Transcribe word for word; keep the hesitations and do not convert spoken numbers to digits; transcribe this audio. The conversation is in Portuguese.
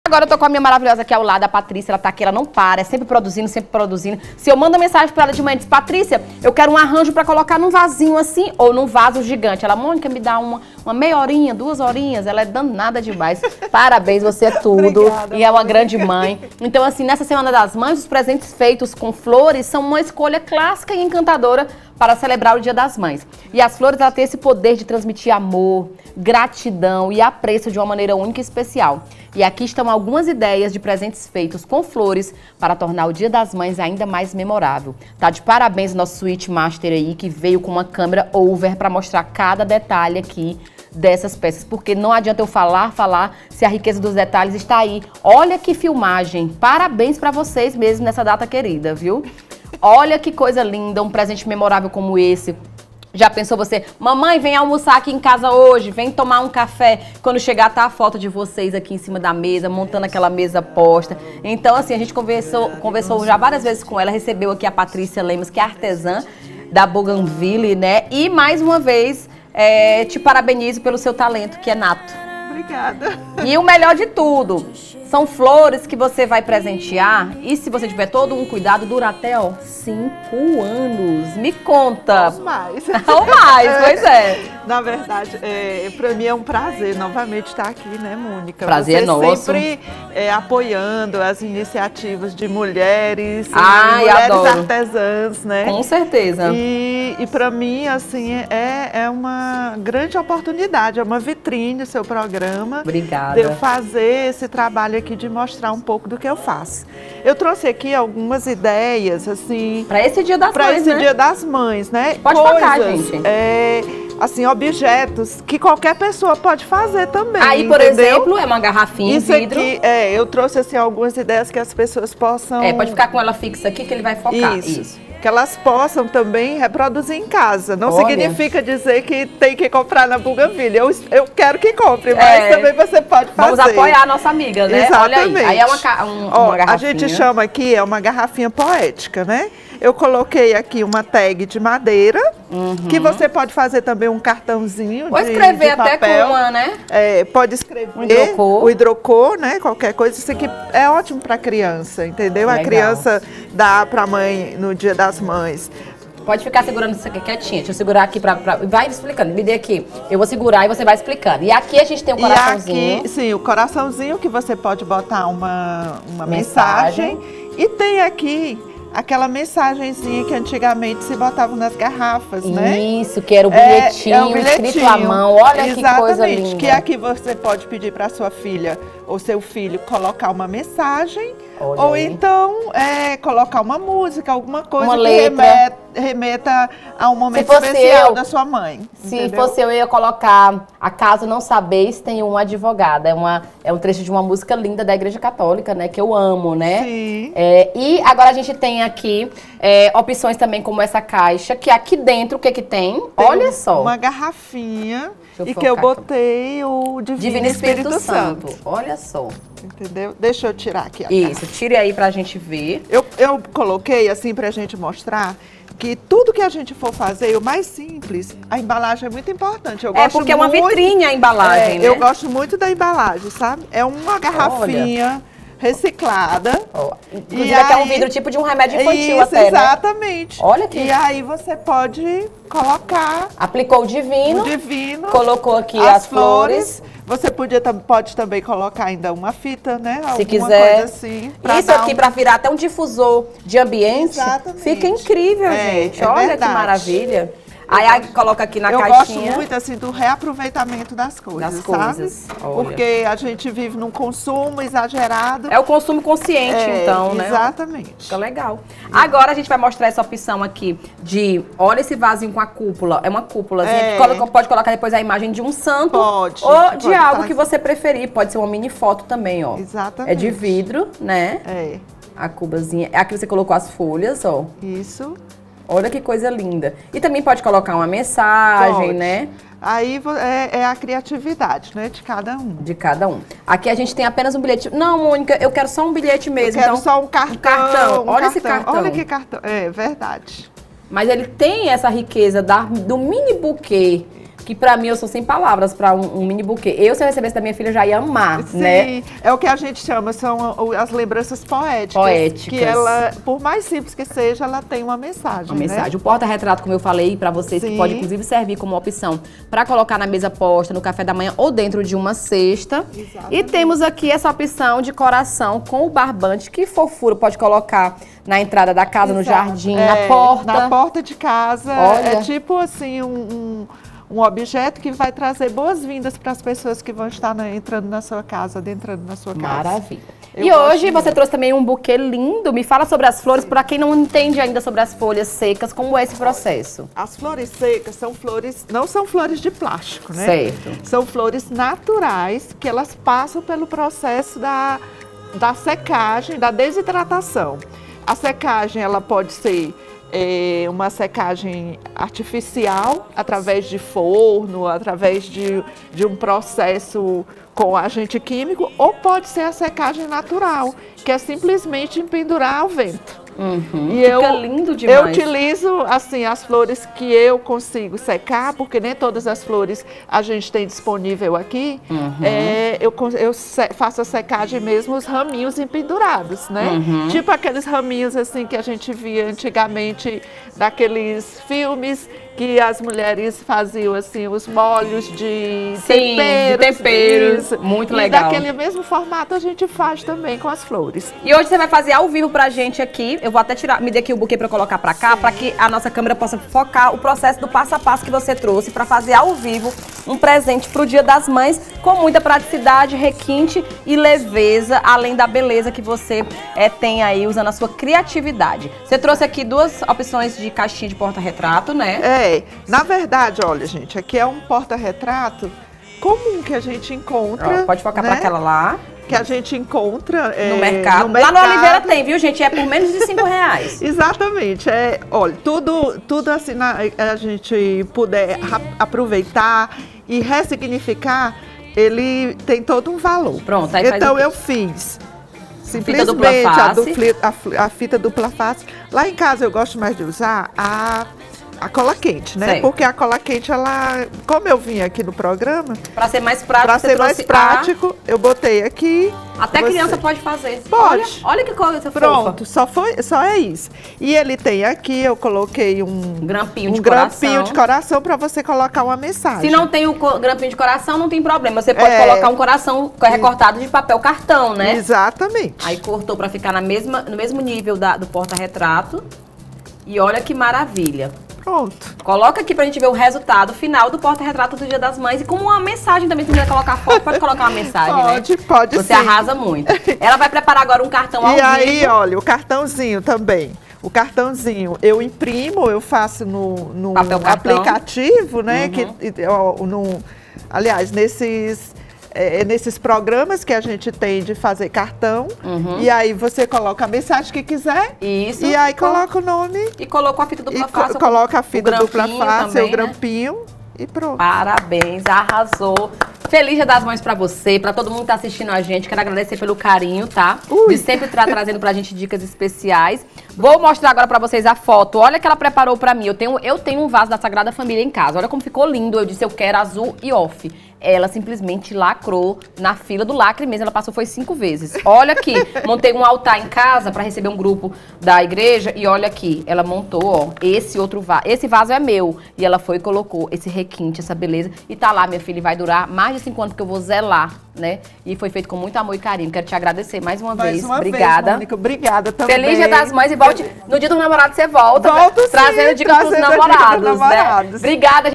Agora eu tô com a minha maravilhosa aqui ao lado, a Patrícia, ela tá aqui, ela não para, é sempre produzindo, sempre produzindo. Se eu mando uma mensagem pra ela de manhã e diz, Patrícia, eu quero um arranjo pra colocar num vasinho assim, ou num vaso gigante. Ela, Mônica, me dá uma, uma meia horinha, duas horinhas, ela é danada demais. Parabéns, você é tudo. Obrigada, e é uma grande mãe. Então assim, nessa Semana das Mães, os presentes feitos com flores são uma escolha clássica e encantadora para celebrar o Dia das Mães. E as flores, ela têm esse poder de transmitir amor, gratidão e apreço de uma maneira única e especial. E aqui estão algumas ideias de presentes feitos com flores para tornar o Dia das Mães ainda mais memorável. Tá de parabéns o nosso Switch Master aí, que veio com uma câmera over para mostrar cada detalhe aqui dessas peças, porque não adianta eu falar, falar, se a riqueza dos detalhes está aí. Olha que filmagem! Parabéns para vocês mesmo nessa data querida, viu? Olha que coisa linda, um presente memorável como esse. Já pensou você, mamãe, vem almoçar aqui em casa hoje, vem tomar um café. Quando chegar, tá a foto de vocês aqui em cima da mesa, montando aquela mesa posta. Então, assim, a gente conversou, conversou já várias vezes com ela, recebeu aqui a Patrícia Lemos, que é artesã da Bougainville, né? E, mais uma vez, é, te parabenizo pelo seu talento, que é nato. Obrigada. E o melhor de tudo, são flores que você vai presentear e se você tiver todo um cuidado, dura até, ó, cinco anos. Me conta. Ou mais. Ou mais, pois é. Na verdade, é, para mim é um prazer novamente estar aqui, né, Mônica? Prazer você é nosso. sempre é, apoiando as iniciativas de mulheres, Ai, mulheres adoro. artesãs, né? Com certeza. E, e para mim, assim, é, é uma grande oportunidade, é uma vitrine o seu programa. Obrigada. De eu fazer esse trabalho aqui de mostrar um pouco do que eu faço. Eu trouxe aqui algumas ideias, assim... Para esse Dia das Mães, Mães, esse né? Dia das Mães, né? Pode Coisas, focar, gente. É, assim, objetos que qualquer pessoa pode fazer também, Aí, por entendeu? exemplo, é uma garrafinha Isso de vidro. aqui, é, eu trouxe, assim, algumas ideias que as pessoas possam... É, pode ficar com ela fixa aqui que ele vai focar. Isso. Isso. Que elas possam também reproduzir em casa. Não Olha. significa dizer que tem que comprar na Bougainville. Eu, eu quero que compre, mas É. também você pode fazer. Vamos apoiar a nossa amiga, né? Exatamente. Olha aí. Aí é uma, ca- um, Ó, uma garrafinha. a gente chama aqui, é uma garrafinha poética, né? Eu coloquei aqui uma tag de madeira, Uhum. que você pode fazer também um cartãozinho Vou de, escrever de até papel. com uma, né? É, pode escrever Um hidrocor. o hidrocor, né? Qualquer coisa. Isso aqui é ótimo para criança, entendeu? Legal. A criança dá para a mãe no Dia das Mães. Pode ficar segurando isso aqui quietinha. Deixa eu segurar aqui pra, pra... Vai explicando. Me dê aqui. Eu vou segurar e você vai explicando. E aqui a gente tem um coraçãozinho. E aqui, sim, o coraçãozinho que você pode botar uma, uma Mensagem. mensagem. E tem aqui aquela mensagenzinha que antigamente se botavam nas garrafas, né? Isso, que era o É, bilhetinho, é um bilhetinho. escrito à mão. Olha que coisa Exatamente, linda. que aqui você pode pedir para sua filha ou seu filho colocar uma mensagem. Olha Ou aí. então é, colocar uma música, alguma coisa Uma que letra. remeta, remeta a um momento fosse especial eu, da sua mãe. Se entendeu? fosse eu, eu ia colocar Acaso Não Sabeis, tem uma advogada. É, uma, é um trecho de uma música linda da Igreja Católica, né? Que eu amo, né? Sim. É, e agora a gente tem aqui é, opções também como essa caixa, que aqui dentro, o que que tem? Tem Olha só. uma garrafinha Deixa eu e que eu focar aqui. botei o Divino, Divino Espírito, Espírito Santo. Santo. Olha só. Entendeu? Deixa eu tirar aqui a Isso, tire aí pra gente ver. Eu, eu coloquei assim pra gente mostrar que tudo que a gente for fazer, o mais simples, a embalagem é muito importante. Eu É gosto porque é uma muito- vitrine a embalagem, é, né? Eu gosto muito da embalagem, sabe? É uma garrafinha reciclada. Ó, E inclusive aqui é um aí- vidro tipo de um remédio infantil Isso, até, né? exatamente. Olha aqui. E aí você pode colocar Aplicou o o divino, divino, colocou aqui as, flores. Você podia, tam- pode também colocar ainda uma fita, né? Se Alguma quiser. coisa assim. pra Isso dar aqui um- pra virar até um difusor de ambiente. Exatamente. Fica incrível, É, gente. é Olha verdade. que maravilha. Aí, aí coloca aqui na Eu caixinha. gosto muito assim do reaproveitamento das coisas, Das sabe? coisas, olha. Porque a gente vive num consumo exagerado. É o consumo consciente, É, então, né? Exatamente. Fica legal. Agora a gente vai mostrar essa opção aqui de, olha esse vasinho com a cúpula. É uma cúpulazinha É. que coloca- pode colocar depois a imagem de um santo. Pode, Ou pode de algo fazer. que você preferir. Pode ser uma mini foto também, ó. Exatamente. É de vidro, né? É, A cubazinha. Aqui você colocou as folhas, ó. isso. Olha que coisa linda. E também pode colocar uma mensagem, Pode. né? Aí vo- é, é a criatividade, né, de cada um. De cada um. Aqui a gente tem apenas um bilhete. Não, Mônica, eu quero só um bilhete mesmo. Eu quero então, só um cartão. cartão. um Olha esse cartão. Olha que cartão. É verdade. Mas ele tem essa riqueza da, do mini buquê que pra mim eu sou sem palavras pra um, um mini buquê. Eu, se eu recebesse da minha filha, já ia amar, Sim, né? É o que a gente chama, são as lembranças poéticas. Poéticas. Que ela, por mais simples que seja, ela tem uma mensagem, Uma mensagem. né? O porta-retrato, como eu falei pra vocês, Sim. que pode inclusive servir como opção pra colocar na mesa posta, no café da manhã ou dentro de uma cesta. Exatamente. E temos aqui essa opção de coração com o barbante, que fofura, pode colocar na entrada da casa, no Exato. jardim, É, na porta. Na porta de casa. Olha. É tipo assim, um, um, um objeto que vai trazer boas-vindas para as pessoas que vão estar na, entrando na sua casa, adentrando na sua casa. Maravilha. Eu e gosto hoje muito. você trouxe também um buquê lindo. Me fala sobre as flores, para quem não entende ainda sobre as folhas secas, como é esse processo? As flores secas são flores, não são flores de plástico, né? Certo. São flores naturais que elas passam pelo processo da, da secagem, da desidratação. A secagem, ela pode ser é, uma secagem artificial, através de forno, através de, de um processo com agente químico, ou pode ser a secagem natural, que é simplesmente pendurar ao vento. Uhum. E Fica eu, lindo demais. Eu utilizo, assim, as flores que eu consigo secar, porque nem todas as flores a gente tem disponível aqui. Uhum. É, eu eu se, faço a secagem mesmo, os raminhos empendurados, né? Uhum. Tipo aqueles raminhos, assim, que a gente via antigamente, daqueles filmes que as mulheres faziam, assim, os molhos de Sim, temperos. de temperos. Isso. Muito e legal. daquele mesmo formato a gente faz também com as flores. E hoje você vai fazer ao vivo pra gente aqui. Eu vou até tirar, me dê aqui o buquê pra eu colocar pra cá, pra que a nossa câmera possa focar o processo do passo a passo que você trouxe pra fazer ao vivo um presente pro Dia das Mães, com muita praticidade, requinte e leveza, além da beleza que você é, tem aí usando a sua criatividade. Você trouxe aqui duas opções de caixinha de porta-retrato, né? É, na verdade, olha, gente, aqui é um porta-retrato comum que a gente encontra. Ó, pode focar né? pra aquela lá. Que a gente encontra é, No mercado. no Lá mercado. no Oliveira tem, viu, gente? É por menos de cinco reais. Exatamente. É, olha, tudo, tudo assim, na, a gente puder aproveitar e ressignificar, ele tem todo um valor. Pronto, aí faz Então o quê? eu fiz Fita dupla simplesmente a, face. dupli, a, a fita dupla face. Lá em casa eu gosto mais de usar a A cola quente, né? Certo. Porque a cola quente, ela, como eu vim aqui no programa, Pra ser mais prático, para você ser mais trouxe prático, eu botei aqui. a... Até você- criança pode fazer. Pode. Olha, olha que coisa Pronto, fofa. só foi, só é isso. E ele tem aqui, eu coloquei um Um grampinho um de grampinho coração. de coração para você colocar uma mensagem. Se não tem o co- grampinho de coração, não tem problema. Você pode É. colocar um coração recortado de papel cartão, né? Exatamente. Aí cortou pra ficar na mesma, no mesmo nível da- do porta-retrato. E olha que maravilha. Pronto. Coloca aqui pra gente ver o resultado final do porta-retrato do Dia das Mães. E como uma mensagem também, se quiser colocar foto, pode colocar uma mensagem, Pode, né? pode Você sim. arrasa muito. Ela vai preparar agora um cartão ao E aí, vivo. olha, o cartãozinho também. O cartãozinho eu imprimo, eu faço no, no Papel cartão. aplicativo, né? Uhum. Que, ó, no, aliás, nesses, é, nesses programas que a gente tem de fazer cartão. Uhum. E aí você coloca a mensagem que quiser. Isso. E aí coloca o nome. E colocou a fita dupla E face. co coloca a fita o dupla grampinho face, também, o né? grampinho e pronto. Parabéns, arrasou. Feliz Dia das Mães pra você, pra todo mundo que tá assistindo a gente. Quero agradecer pelo carinho, tá? Ui. De sempre estar trazendo pra gente dicas especiais. Vou mostrar agora pra vocês a foto. Olha que ela preparou pra mim. Eu tenho, eu tenho um vaso da Sagrada Família em casa. Olha como ficou lindo. Eu disse, eu quero azul e off. Ela simplesmente lacrou na fila do lacre mesmo. Ela passou foi cinco vezes. Olha aqui, montei um altar em casa pra receber um grupo da igreja. E olha aqui, ela montou, ó, esse outro vaso. Esse vaso é meu. E ela foi e colocou esse requinte, essa beleza. E tá lá, minha filha, e vai durar mais de cinco anos, porque eu vou zelar, né? E foi feito com muito amor e carinho. Quero te agradecer mais uma Mais vez. uma Obrigada. vez, Mônica. Obrigada também. Feliz Dia das Mães e volte. No dia do namorado você volta. Volto sim, trazendo dicas pros trazendo a dica dos namorados, né? namorados. Obrigada,